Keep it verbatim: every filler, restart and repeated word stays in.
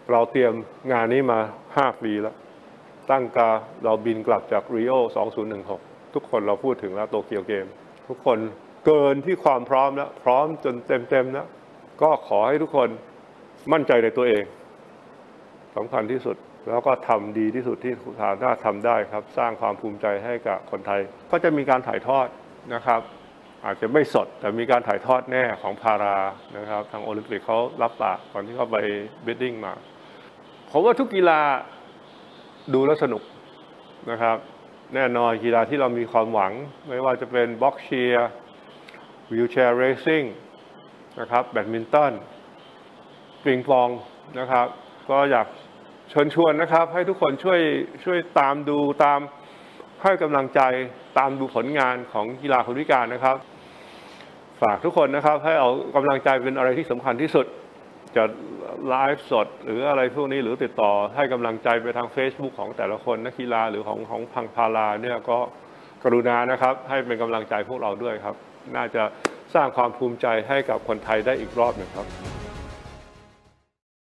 เราเตรียมงานนี้มาห้าปีแล้วตั้งกาเราบินกลับจากริโอสองพันสิบหกทุกคนเราพูดถึงแล้วโตเกียวเกมทุกคนเกินที่ความพร้อมแล้วพร้อมจนเต็มๆแล้วก็ขอให้ทุกคนมั่นใจในตัวเองสำคัญที่สุดแล้วก็ทำดีที่สุดที่สามารถทำได้ครับสร้างความภูมิใจให้กับคนไทยก็จะมีการถ่ายทอดนะครับอาจจะไม่สดแต่มีการถ่ายทอดแน่ของพารานะครับทางโอลิมปิกเขารับปากก่อนที่เขาไปบิดดิ้งมาผมว่าทุกกีฬาดูแล้วสนุกนะครับแน่นอนกีฬาที่เรามีความหวังไม่ว่าจะเป็นบ็อกเชียร์วีลแชร์เรซซิ่งนะครับแบดมินตันปิงปองนะครับก็อยากเชิญชวนนะครับให้ทุกคนช่วยช่วยตามดูตามให้กำลังใจตามดูผลงานของกีฬาคนพิการนะครับฝากทุกคนนะครับให้เอากำลังใจเป็นอะไรที่สำคัญที่สุดจะไลฟ์สดหรืออะไรพวกนี้หรือติดต่อให้กำลังใจไปทาง Facebook ของแต่ละคนนักกีฬาหรือของของพังพาราเนี่ยก็กรุณานะครับให้เป็นกำลังใจพวกเราด้วยครับน่าจะสร้างความภูมิใจให้กับคนไทยได้อีกรอบหนึ่งครับ